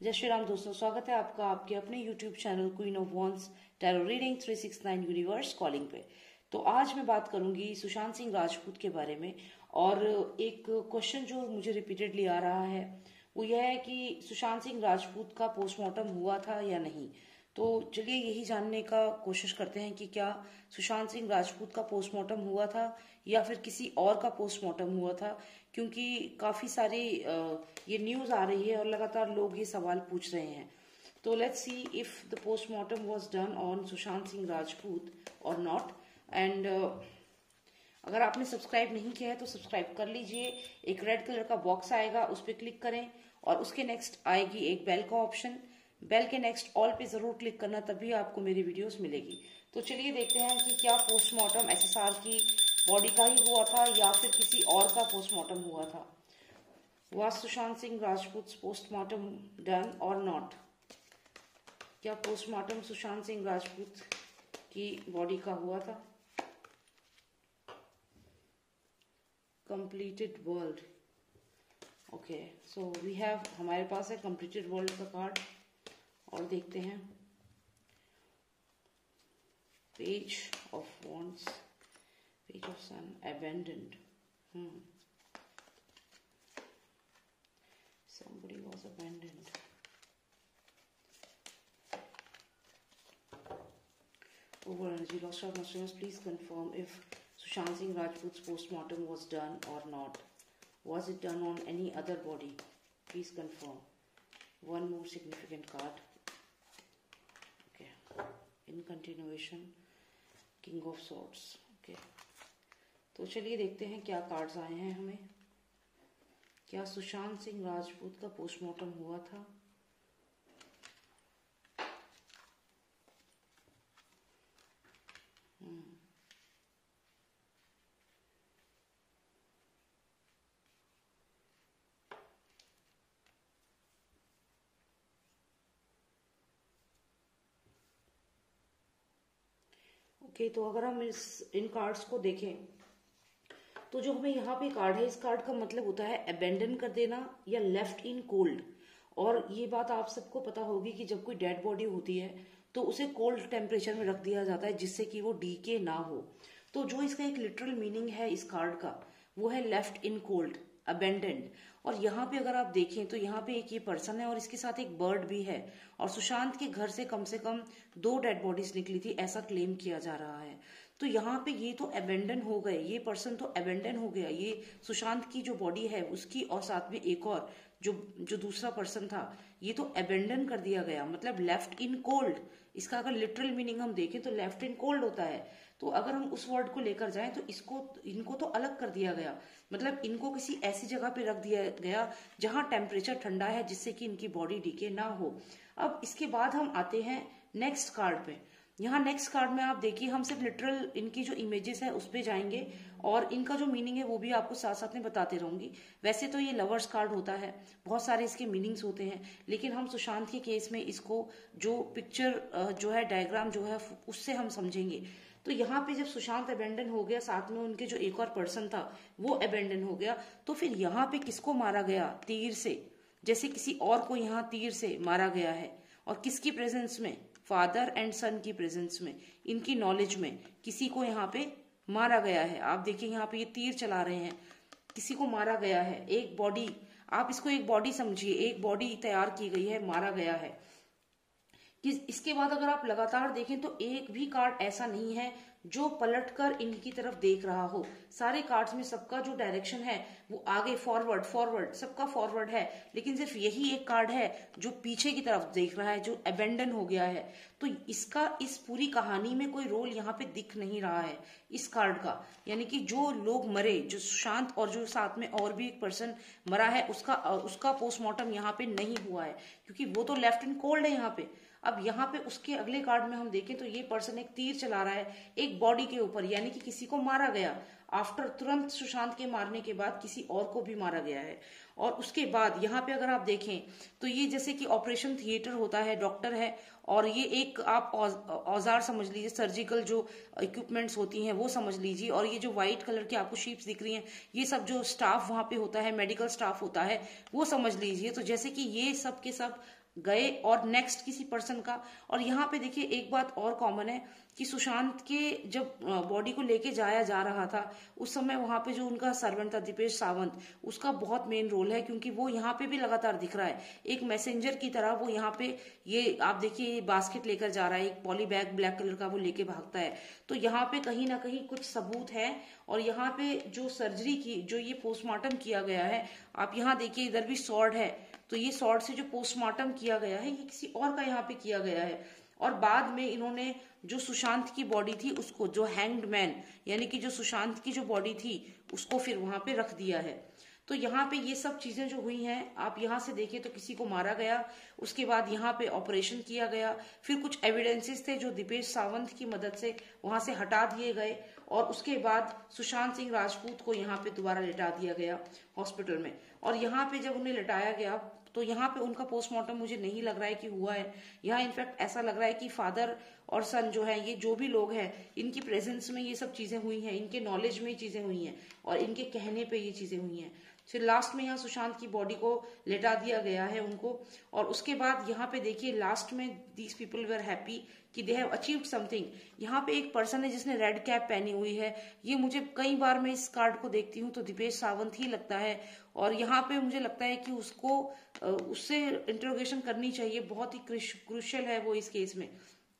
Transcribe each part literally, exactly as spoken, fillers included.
जय श्री राम दोस्तों, स्वागत है आपका आपके अपने YouTube channel queen of wands tarot reading three sixty nine universe calling पे। तो आज मैं बात करूंगी सुशांत सिंह राजपूत के बारे में। और एक क्वेश्चन जो मुझे रिपीटेडली आ रहा है वो यह है कि सुशांत सिंह राजपूत का पोस्टमार्टम हुआ था या नहीं। तो चलिए यही जानने का कोशिश करते हैं कि क्या सुशांत सिंह राजपूत का पोस्टमार्टम हुआ था या फिर किसी और का पोस्टमार्टम हुआ था, क्योंकि काफी सारी ये न्यूज आ रही है और लगातार लोग ये सवाल पूछ रहे हैं। तो let's see if the postmortem was done on Sushant Singh Rajput or not. And अगर आपने सब्सक्राइब नहीं किया है तो सब्सक्राइब कर लीजिए। एक रेड कलर का बॉक्स आएगा, उस पर क्लिक करें और उसके नेक्स्ट आएगी एक बेल का ऑप्शन। बेल के नेक्स्ट ऑल पे जरूर क्लिक करना, तभी आपको मेरी वीडियोस मिलेगी। तो चलिए देखते हैं कि क्या पोस्टमार्टम एसएसआर की बॉडी का ही हुआ था या फिर किसी और का पोस्टमार्टम हुआ था। Was Sushant Singh Rajput postmortem done or not. क्या पोस्टमार्टम सुशांत सिंह राजपूत की बॉडी का हुआ था। Completed world. Okay, so we have, हमारे पास है कंप्लीटेड वर्ल्ड का कार्ड और देखते हैं। Page of wands, page of sun, abandoned. Hmm. Somebody was abandoned. Over energy, lost of Muslims, please confirm if Sushant Singh Rajput's postmortem was done or not. Was it done on any other body? Please confirm. One more significant card. Okay. In continuation, King of Swords. Okay. तो चलिए देखते हैं क्या cards आए हैं हमें। क्या सुशांत सिंह राजपूत का पोस्टमार्टम हुआ था। ओके okay, तो अगर हम इस इन कार्ड्स को देखें तो जो हमें यहाँ पे कार्ड है, इस कार्ड का मतलब होता है अबेंडन कर देना या लेफ्ट इन कोल्ड। और ये बात आप सबको पता होगी कि जब कोई डेड बॉडी होती है तो उसे कोल्ड टेम्परेचर में रख दिया जाता है जिससे कि वो डीके ना हो। तो जो इसका एक लिटरल मीनिंग है इस कार्ड का वो है लेफ्ट इन कोल्ड, अबेंडेंड। और यहाँ पे अगर आप देखें तो यहाँ पे एक ये पर्सन है और इसके साथ एक बर्ड भी है। और सुशांत के घर से कम से कम दो डेड बॉडीज निकली थी, ऐसा क्लेम किया जा रहा है। तो यहाँ पे ये तो अबेंडन हो गए, ये पर्सन तो अबेंडन हो गया, ये सुशांत की जो बॉडी है उसकी, और साथ में एक और जो जो दूसरा पर्सन था ये तो अबेंडन कर दिया गया, मतलब लेफ्ट इन कोल्ड। इसका अगर लिटरल मीनिंग हम देखें तो लेफ्ट इन कोल्ड होता है। तो अगर हम उस वर्ड को लेकर जाएं तो इसको इनको तो अलग कर दिया गया, मतलब इनको किसी ऐसी जगह पे रख दिया गया जहां टेम्परेचर ठंडा है जिससे कि इनकी बॉडी डीके ना हो। अब इसके बाद हम आते हैं नेक्स्ट कार्ड पे। यहाँ नेक्स्ट कार्ड में आप देखिए, हम सिर्फ लिटरल इनकी जो इमेजेस है उस पे जाएंगे और इनका जो मीनिंग है वो भी आपको साथ साथ में बताते रहूंगी। वैसे तो ये लवर्स कार्ड होता है, बहुत सारे इसके मीनिंग्स होते हैं, लेकिन हम सुशांत के केस में इसको जो पिक्चर जो है, डायग्राम जो है, उससे हम समझेंगे। तो यहाँ पे जब सुशांत अबेंडन हो गया, साथ में उनके जो एक और पर्सन था वो अबेंडन हो गया, तो फिर यहाँ पे किसको मारा गया, तीर से, जैसे किसी और को यहाँ तीर से मारा गया है। और किसकी प्रेजेंस में, फादर एंड सन की प्रेजेंस में, इनकी नॉलेज में किसी को यहाँ पे मारा गया है। आप देखिए यहाँ पे ये तीर चला रहे हैं, किसी को मारा गया है। एक बॉडी, आप इसको एक बॉडी समझिए, एक बॉडी तैयार की गई है, मारा गया है। कि इसके बाद अगर आप लगातार देखें तो एक भी कार्ड ऐसा नहीं है जो पलटकर इनकी तरफ देख रहा हो। सारे कार्ड्स में सबका जो डायरेक्शन है वो आगे, फॉरवर्ड फॉरवर्ड सबका फॉरवर्ड है, लेकिन सिर्फ यही एक कार्ड है जो पीछे की तरफ देख रहा है, जो अबेंडन हो गया है। तो इसका इस पूरी कहानी में कोई रोल यहाँ पे दिख नहीं रहा है इस कार्ड का। यानी कि जो लोग मरे, जो सुशांत और जो साथ में और भी एक पर्सन मरा है, उसका उसका पोस्टमार्टम यहाँ पे नहीं हुआ है, क्योंकि वो तो लेफ्ट इन कोल्ड है यहाँ पे। अब यहाँ पे उसके अगले कार्ड में हम देखें तो ये पर्सन एक तीर चला रहा है एक बॉडी के ऊपर, यानी कि किसी को मारा गया। आफ्टर, तुरंत सुशांत के मारने के बाद किसी और को भी मारा गया है। और उसके बाद यहाँ पे अगर आप देखें तो ये जैसे कि ऑपरेशन थिएटर होता है, डॉक्टर है, और ये एक आप औजार समझ लीजिए, सर्जिकल जो इक्विपमेंट्स होती हैं वो समझ लीजिए, और ये जो व्हाइट कलर की आपको शीप्स दिख रही हैं ये सब जो स्टाफ वहां पे होता है, मेडिकल स्टाफ होता है, वो समझ लीजिए। तो जैसे कि ये सब के सब गए और नेक्स्ट किसी पर्सन का, और यहाँ पे देखिए एक बात और कॉमन है कि सुशांत के जब बॉडी को लेके जाया जा रहा था उस समय वहां पे जो उनका सर्वेंट था दीपेश सावंत, उसका बहुत मेन रोल है, क्योंकि वो यहाँ पे भी लगातार दिख रहा है एक मैसेंजर की तरह। वो यहाँ पे ये आप देखिए बास्केट लेकर जा रहा है, एक पॉली बैग ब्लैक कलर का वो लेके भागता है। तो यहाँ पे कहीं ना कहीं कुछ सबूत है। और यहाँ पे जो सर्जरी की, जो ये पोस्टमार्टम किया गया है, आप यहाँ देखिए इधर भी सॉर्ड है, तो ये सॉर्ड से जो पोस्टमार्टम किया गया है ये किसी और का यहाँ पे किया गया है। और बाद में इन्होंने जो सुशांत की बॉडी थी उसको, जो हैंग्ड मैन यानी कि जो सुशांत की जो बॉडी थी उसको फिर वहां पे रख दिया है। तो यहाँ पे ये सब चीजें जो हुई हैं, आप यहाँ से देखें तो किसी को मारा गया, उसके बाद यहाँ पे ऑपरेशन किया गया, फिर कुछ एविडेंसेस थे जो दीपेश सावंत की मदद से वहां से हटा दिए गए, और उसके बाद सुशांत सिंह राजपूत को यहाँ पे दोबारा लिटा दिया गया हॉस्पिटल में। और यहाँ पे जब उन्हें लिटाया गया तो यहाँ पे उनका पोस्टमार्टम मुझे नहीं लग रहा है कि हुआ है। यहाँ इनफैक्ट ऐसा लग रहा है कि फादर और सन जो है, ये जो भी लोग हैं, इनकी प्रेजेंस में ये सब चीजें हुई हैं, इनके नॉलेज में ये चीजें हुई हैं और इनके कहने पे ये चीजें हुई हैं। फिर लास्ट में यहाँ सुशांत की बॉडी को लेटा दिया गया है उनको, और उसके बाद यहाँ पे देखिए लास्ट में दीज पीपल वेर हैप्पी कि दे हैव अचीव्ड समथिंग। यहाँ पे एक पर्सन है जिसने रेड कैप पहनी हुई है, ये मुझे कई बार मैं इस कार्ड को देखती हूँ तो दीपेश सावंत ही लगता है, और यहाँ पे मुझे लगता है कि उसको उससे इंटरोगेशन करनी चाहिए, बहुत ही क्रूशियल है वो इस केस में।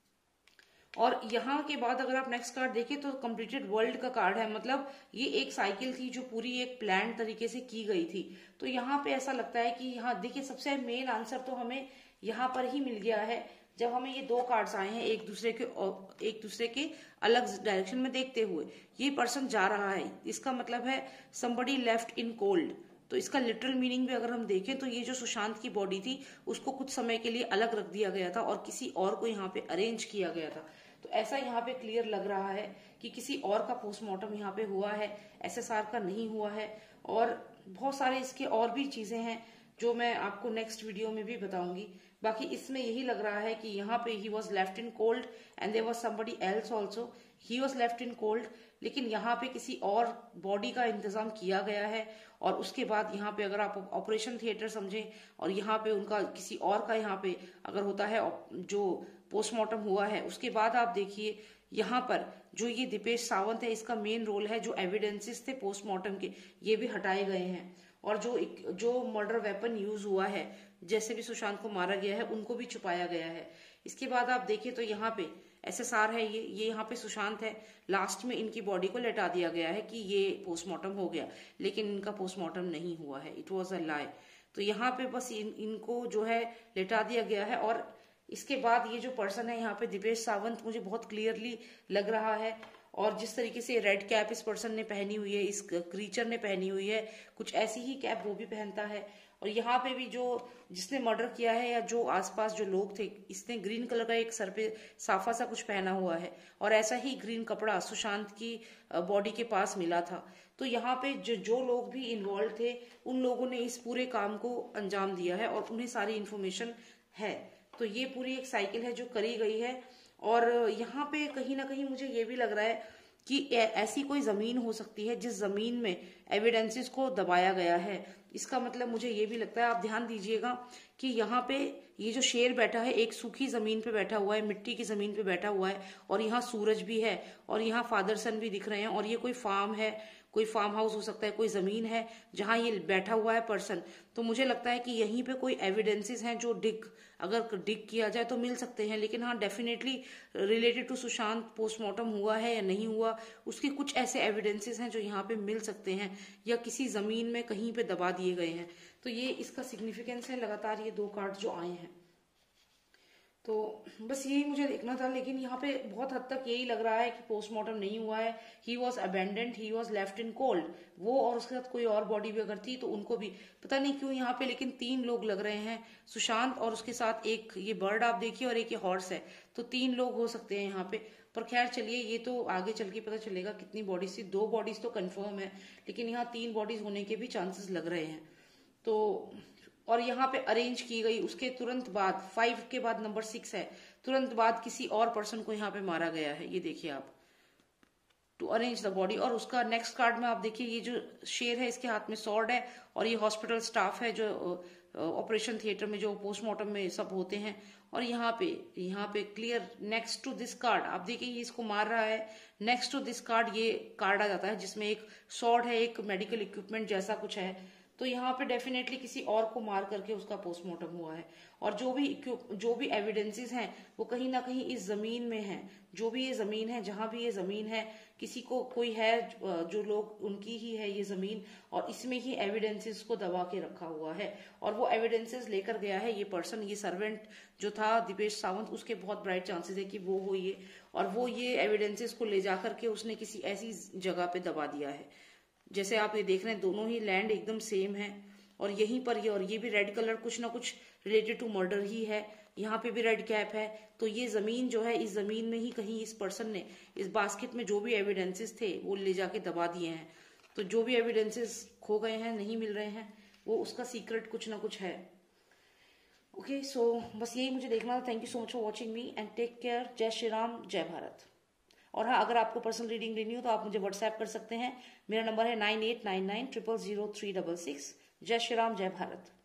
और यहाँ के बाद अगर आप नेक्स्ट कार्ड देखें तो कंप्लीटेड वर्ल्ड का कार्ड है, मतलब ये एक साइकिल थी जो पूरी एक प्लान तरीके से की गई थी। तो यहाँ पे ऐसा लगता है कि यहाँ देखिए सबसे मेन आंसर तो हमें यहाँ पर ही मिल गया है, जब हमें ये दो कार्ड्स आए हैं एक दूसरे के एक दूसरे के अलग डायरेक्शन में देखते हुए। ये पर्सन जा रहा है, इसका मतलब है somebody लेफ्ट इन कोल्ड। तो इसका लिटरल मीनिंग भी अगर हम देखें तो ये जो सुशांत की बॉडी थी उसको कुछ समय के लिए अलग रख दिया गया था और किसी और को यहाँ पे अरेंज किया गया था। तो ऐसा यहाँ पे क्लियर लग रहा है कि किसी और का पोस्टमार्टम यहाँ पे हुआ है, एसएसआर का नहीं हुआ है। और बहुत सारे इसके और भी चीजें हैं जो मैं आपको नेक्स्ट वीडियो में भी बताऊंगी। बाकी इसमें यही लग रहा है कि यहाँ पे he was left in cold and there was somebody else also, he was left in cold, लेकिन यहाँ पे किसी और बॉडी का इंतजाम किया गया है। और उसके बाद यहाँ पे अगर आप ऑपरेशन थिएटर समझें और यहाँ पे उनका किसी और का यहाँ पे अगर होता है जो पोस्टमार्टम हुआ है, उसके बाद आप देखिए यहाँ पर जो ये दीपेश सावंत है इसका मेन रोल है, जो एविडेंसेस थे पोस्टमार्टम के ये भी हटाए गए हैं, और जो जो मर्डर वेपन यूज हुआ है, जैसे भी सुशांत को मारा गया है, उनको भी छुपाया गया है। इसके बाद आप देखिए तो यहाँ पे एसएसआर है, ये ये यहाँ पे सुशांत है, लास्ट में इनकी बॉडी को लेटा दिया गया है कि ये पोस्टमार्टम हो गया, लेकिन इनका पोस्टमार्टम नहीं हुआ है, इट वाज अ लाई। तो यहाँ पे बस इन, इनको जो है लेटा दिया गया है। और इसके बाद ये जो पर्सन है यहाँ पे दीपेश सावंत मुझे बहुत क्लियरली लग रहा है, और जिस तरीके से रेड कैप इस पर्सन ने पहनी हुई है, इस क्रीचर ने पहनी हुई है, कुछ ऐसी ही कैप वो भी पहनता है। और यहाँ पे भी जो जिसने मर्डर किया है या जो आसपास जो लोग थे, इसने ग्रीन कलर का एक सर पे साफा सा कुछ पहना हुआ है, और ऐसा ही ग्रीन कपड़ा सुशांत की बॉडी के पास मिला था। तो यहाँ पे जो जो लोग भी इन्वॉल्व थे उन लोगों ने इस पूरे काम को अंजाम दिया है और उन्हें सारी इन्फॉर्मेशन है। तो ये पूरी एक साइकिल है जो करी गई है। और यहाँ पे कहीं ना कहीं मुझे ये भी लग रहा है कि ऐसी कोई जमीन हो सकती है जिस जमीन में एविडेंसेस को दबाया गया है। इसका मतलब मुझे ये भी लगता है, आप ध्यान दीजिएगा कि यहाँ पे ये जो शेर बैठा है एक सूखी जमीन पे बैठा हुआ है, मिट्टी की जमीन पे बैठा हुआ है, और यहाँ सूरज भी है और यहाँ फादर सन भी दिख रहे हैं, और ये कोई फार्म है, कोई फार्म हाउस हो सकता है, कोई जमीन है जहां ये बैठा हुआ है पर्सन। तो मुझे लगता है कि यहीं पे कोई एविडेंसेस हैं जो डिग अगर डिग किया जाए तो मिल सकते हैं। लेकिन हाँ, definitely related to Sushant postmortem हुआ है या नहीं हुआ, उसके कुछ ऐसे एविडेंसेस हैं जो यहाँ पे मिल सकते हैं या किसी जमीन में कहीं पे दबा दिए गए हैं। तो ये इसका सिग्निफिकेंस है लगातार ये दो कार्ड जो आए हैं। तो बस यही मुझे देखना था, लेकिन यहाँ पे बहुत हद तक यही लग रहा है कि पोस्टमार्टम नहीं हुआ है, he was abandoned, he was left in cold. वो और उसके साथ कोई और बॉडी भी अगर थी तो उनको भी पता नहीं क्यों यहाँ पे, लेकिन तीन लोग लग रहे हैं, सुशांत और उसके साथ एक ये बर्ड आप देखिए और एक ये हॉर्स है, तो तीन लोग हो सकते हैं यहाँ पे। पर खैर चलिए, ये तो आगे चल के पता चलेगा कितनी बॉडीज थी। दो बॉडीज तो कंफर्म है, लेकिन यहाँ तीन बॉडीज होने के भी चांसेस लग रहे हैं। तो और यहाँ पे अरेंज की गई, उसके तुरंत बाद फाइव के बाद नंबर सिक्स है, तुरंत बाद किसी और पर्सन को यहाँ पे मारा गया है। ये देखिए आप, टू अरेंज द बॉडी। और उसका नेक्स्ट कार्ड में आप देखिए, ये जो शेर है इसके हाथ में स्वॉर्ड है, और ये हॉस्पिटल स्टाफ है जो ऑपरेशन थिएटर में जो पोस्टमार्टम में सब होते हैं। और यहाँ पे यहाँ पे clear next to this card आप देखिए, ये इसको मार रहा है, नेक्स्ट टू दिस कार्ड ये कार्ड आ जाता है जिसमें एक स्वॉर्ड है, एक मेडिकल इक्विपमेंट जैसा कुछ है। तो यहाँ पे डेफिनेटली किसी और को मार करके उसका पोस्टमार्टम हुआ है। और जो भी जो भी एविडेंसेस हैं वो कहीं ना कहीं इस जमीन में हैं। जो भी ये जमीन है, जहां भी ये जमीन है, किसी को कोई है जो लोग उनकी ही है ये जमीन, और इसमें ही एविडेंसेस को दबा के रखा हुआ है। और वो एविडेंसेस लेकर गया है ये पर्सन, ये सर्वेंट जो था दीपेश सावंत, उसके बहुत ब्राइट चांसेस है कि वो हो ये, और वो ये एविडेंसेस को ले जाकर के उसने किसी ऐसी जगह पे दबा दिया है। जैसे आप ये देख रहे हैं, दोनों ही लैंड एकदम सेम है, और यहीं पर ये और ये भी रेड कलर कुछ ना कुछ रिलेटेड टू मर्डर ही है। यहाँ पे भी रेड कैप है। तो ये जमीन जो है, इस जमीन में ही कहीं इस पर्सन ने इस बास्केट में जो भी एविडेंसेस थे वो ले जाके दबा दिए हैं। तो जो भी एविडेंसेस खो गए हैं, नहीं मिल रहे हैं, वो उसका सीक्रेट कुछ ना कुछ है। ओके, सो बस यही मुझे देखना था। Thank you so much for watching me and take care. Jai Shri Ram, जय भारत। और हाँ, अगर आपको पर्सनल रीडिंग लेनी हो तो आप मुझे व्हाट्सएप कर सकते हैं। मेरा नंबर है nine eight nine nine triple zero three double six. Jai Shri Ram, जय भारत।